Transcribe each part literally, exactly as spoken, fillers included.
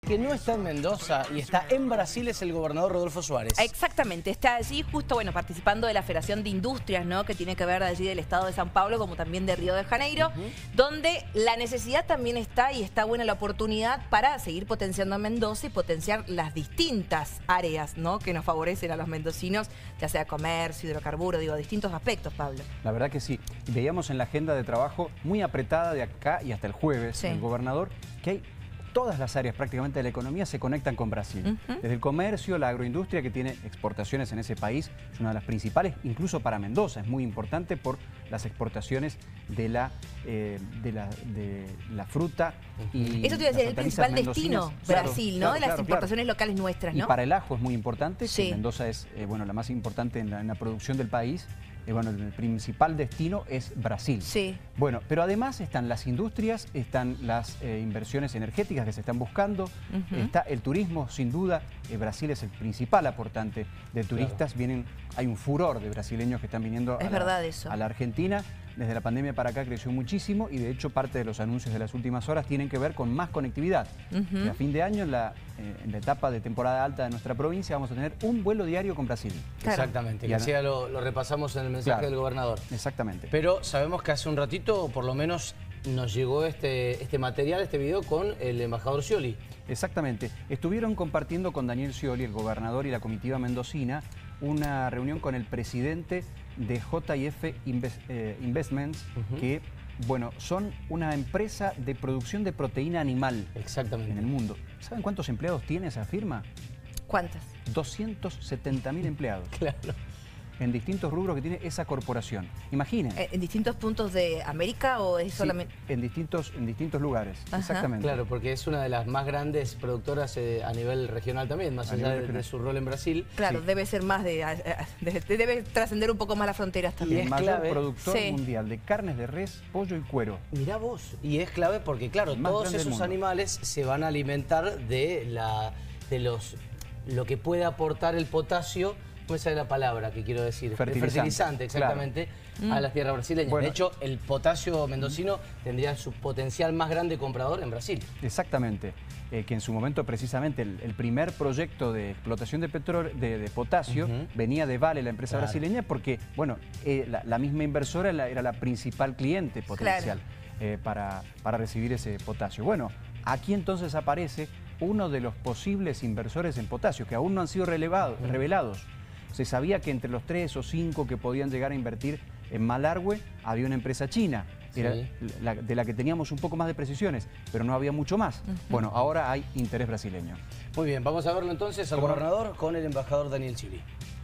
que no está en Mendoza y está en Brasil es el gobernador Rodolfo Suárez. Exactamente, está allí justo, bueno, participando de la Federación de Industrias, ¿no? Que tiene que ver allí del estado de San Pablo como también de Río de Janeiro, uh-huh. donde la necesidad también está y está buena la oportunidad para seguir potenciando a Mendoza y potenciar las distintas áreas, ¿no? Que nos favorecen a los mendocinos, ya sea comercio, hidrocarburos, digo, distintos aspectos, Pablo. La verdad que sí. Veíamos en la agenda de trabajo muy apretada de acá y hasta el jueves, sí. el gobernador, que hay todas las áreas prácticamente de la economía se conectan con Brasil. Uh-huh. Desde el comercio, la agroindustria que tiene exportaciones en ese país, es una de las principales, incluso para Mendoza, es muy importante por las exportaciones de la, eh, de la, de la fruta. Uh-huh. y Eso te iba a decir, el principal destino, Brasil, claro, ¿no? Claro, de las claro, importaciones claro. locales nuestras, ¿no? Y para el ajo es muy importante, sí. que Mendoza es eh, bueno, la más importante en la, en la producción del país. Eh, bueno, el principal destino es Brasil. Sí. Bueno, pero además están las industrias, están las eh, inversiones energéticas que se están buscando, uh-huh. está el turismo, sin duda. Eh, Brasil es el principal aportante de turistas. Claro. Vienen, hay un furor de brasileños que están viniendo es a, verdad la, eso. a la Argentina. Desde la pandemia para acá creció muchísimo y de hecho parte de los anuncios de las últimas horas tienen que ver con más conectividad. Uh-huh. A fin de año, en la, eh, en la etapa de temporada alta de nuestra provincia, vamos a tener un vuelo diario con Brasil. Claro. Exactamente, y así ya lo, lo repasamos en el mensaje claro. del gobernador. Exactamente. Pero sabemos que hace un ratito, por lo menos, nos llegó este, este material, este video con el embajador Scioli. Exactamente. Estuvieron compartiendo con Daniel Scioli, el gobernador y la comitiva mendocina, una reunión con el presidente de J y F Invest, eh, Investments, uh-huh. que, bueno, son una empresa de producción de proteína animal. Exactamente. En el mundo. ¿Saben cuántos empleados tiene esa firma? ¿Cuántas? doscientos setenta mil empleados. Claro. En distintos rubros que tiene esa corporación. Imaginen. ¿En distintos puntos de América o es sí, solamente...? en distintos, en distintos lugares, Ajá. exactamente. Claro, porque es una de las más grandes productoras eh, a nivel regional también, más a allá de, de su rol en Brasil. Claro, sí. debe ser más de... de, de debe trascender un poco más las fronteras también. Y el es mayor clave. productor sí. mundial de carnes de res, pollo y cuero. Mirá vos, y es clave porque, claro, todos esos animales se van a alimentar de, la, de los, lo que puede aportar el potasio. Esa es la palabra que quiero decir. Fertilizante. Fertilizante, exactamente, claro. a las tierras brasileñas. Bueno, de hecho, el potasio mendocino tendría su potencial más grande comprador en Brasil. Exactamente. Eh, que en su momento, precisamente, el, el primer proyecto de explotación de, petróleo, de, de potasio uh-huh. venía de Vale, la empresa claro. brasileña, porque, bueno, eh, la, la misma inversora era la, era la principal cliente potencial claro. eh, para, para recibir ese potasio. Bueno, aquí entonces aparece uno de los posibles inversores en potasio, que aún no han sido relevado, uh-huh. revelados. Se sabía que entre los tres o cinco que podían llegar a invertir en Malargüe había una empresa china, sí. era la, de la que teníamos un poco más de precisiones, pero no había mucho más. Uh-huh. Bueno, ahora hay interés brasileño. Muy bien, vamos a verlo entonces al gobernador con el embajador Daniel Scioli.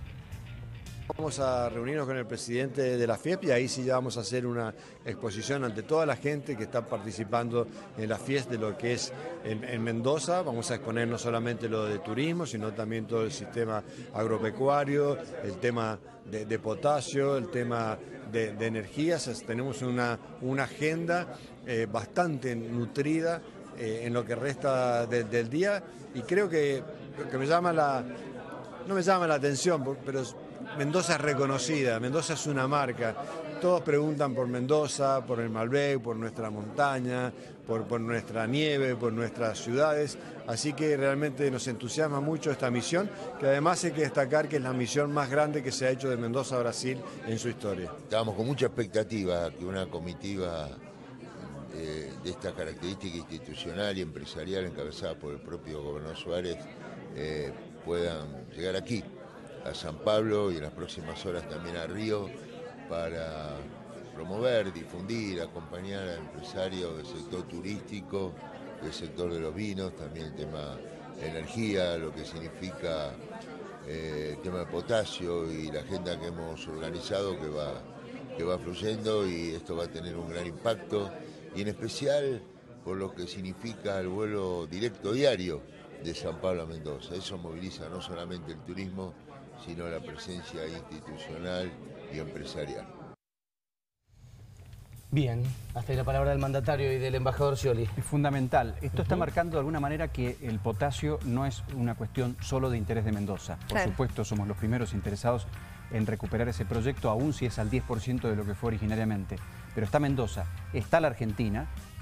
Vamos a reunirnos con el presidente de la FIESP y ahí sí ya vamos a hacer una exposición ante toda la gente que está participando en la FIESP de lo que es en, en Mendoza. Vamos a exponer no solamente lo de turismo, sino también todo el sistema agropecuario, el tema de, de potasio, el tema de, de energías. Tenemos una, una agenda eh, bastante nutrida eh, en lo que resta de, del día y creo que, que me llama la, no me llama la atención, pero Mendoza es reconocida, Mendoza es una marca. Todos preguntan por Mendoza, por el Malbec, por nuestra montaña, por, por nuestra nieve, por nuestras ciudades. Así que realmente nos entusiasma mucho esta misión, que además hay que destacar que es la misión más grande que se ha hecho de Mendoza a Brasil en su historia. Estábamos con mucha expectativa que una comitiva de, de esta característica institucional y empresarial encabezada por el propio gobernador Suárez eh, puedan llegar aquí, a San Pablo y en las próximas horas también a Río para promover, difundir, acompañar a empresarios del sector turístico, del sector de los vinos, también el tema de energía, lo que significa eh, el tema de potasio y la agenda que hemos organizado que va, que va fluyendo y esto va a tener un gran impacto y en especial por lo que significa el vuelo directo diario de San Pablo a Mendoza. Eso moviliza no solamente el turismo, sino la presencia institucional y empresarial. Bien, hasta ahí la palabra del mandatario y del embajador Scioli. Es fundamental. Esto uh-huh. está marcando de alguna manera que el potasio no es una cuestión solo de interés de Mendoza. Por claro. supuesto, somos los primeros interesados en recuperar ese proyecto, aún si es al diez por ciento de lo que fue originariamente. Pero está Mendoza, está la Argentina,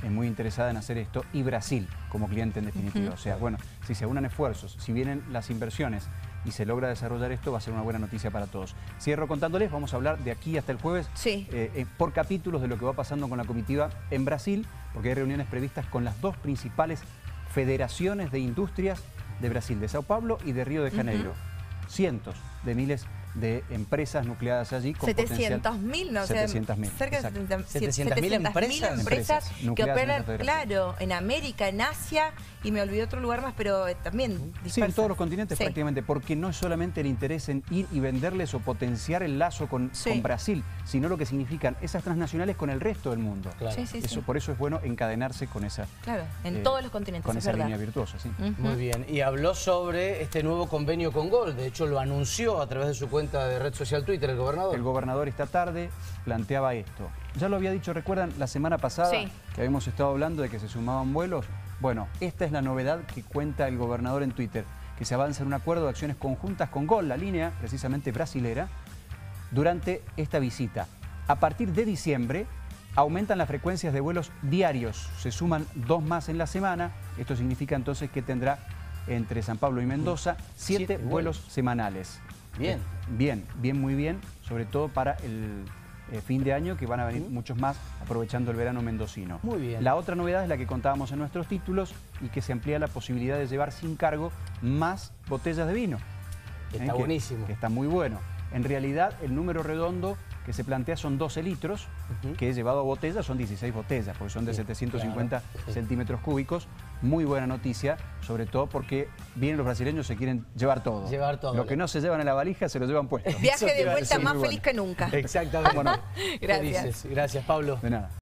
es muy interesada en hacer esto, y Brasil como cliente en definitiva. Uh-huh. O sea, bueno, si se unan esfuerzos, si vienen las inversiones y se logra desarrollar esto, va a ser una buena noticia para todos. Cierro contándoles, vamos a hablar de aquí hasta el jueves, sí. eh, eh, por capítulos de lo que va pasando con la comitiva en Brasil, porque hay reuniones previstas con las dos principales federaciones de industrias de Brasil, de Sao Paulo y de Río de Janeiro. Uh-huh. Cientos de miles de empresas nucleadas allí con setecientos mil, ¿no? setecientos mil. Cerca de setecientas mil empresas, empresas que operan, en claro, en América, en Asia, y me olvidé otro lugar más, pero también dispersas. Sí, en todos los continentes sí. prácticamente, porque no es solamente el interés en ir y venderles o potenciar el lazo con, sí. con Brasil, sino lo que significan esas transnacionales con el resto del mundo. Claro. Sí, sí, eso, sí. Por eso es bueno encadenarse con esa, claro, en eh, todos los continentes, con es esa verdad. línea virtuosa. Sí. Uh-huh. Muy bien, y habló sobre este nuevo convenio con Gol, de hecho lo anunció a través de su cuenta de red social Twitter el gobernador. El gobernador esta tarde planteaba esto. Ya lo había dicho, ¿recuerdan la semana pasada sí. que habíamos estado hablando de que se sumaban vuelos? Bueno, esta es la novedad que cuenta el gobernador en Twitter, que se avanza en un acuerdo de acciones conjuntas con Gol, la línea precisamente brasilera, durante esta visita. A partir de diciembre aumentan las frecuencias de vuelos diarios, se suman dos más en la semana. Esto significa entonces que tendrá entre San Pablo y Mendoza siete, siete vuelos bueno. semanales. Bien. Eh, bien, bien, muy bien, sobre todo para el eh, fin de año, que van a venir uh-huh. muchos más aprovechando el verano mendocino. Muy bien. La otra novedad es la que contábamos en nuestros títulos y que se amplía la posibilidad de llevar sin cargo más botellas de vino. Está ¿Eh? buenísimo. Que, que está muy bueno. En realidad, el número redondo que se plantea son doce litros, uh-huh. que llevado a botella son dieciséis botellas, porque son de sí, setecientos cincuenta claro. centímetros cúbicos. Muy buena noticia, sobre todo porque vienen los brasileños, se quieren llevar todo. Llevar todo. Lo que no se llevan en la valija se lo llevan puesto. Viaje de vuelta más feliz que nunca. Exactamente. Bueno, gracias. Gracias, Pablo. De nada.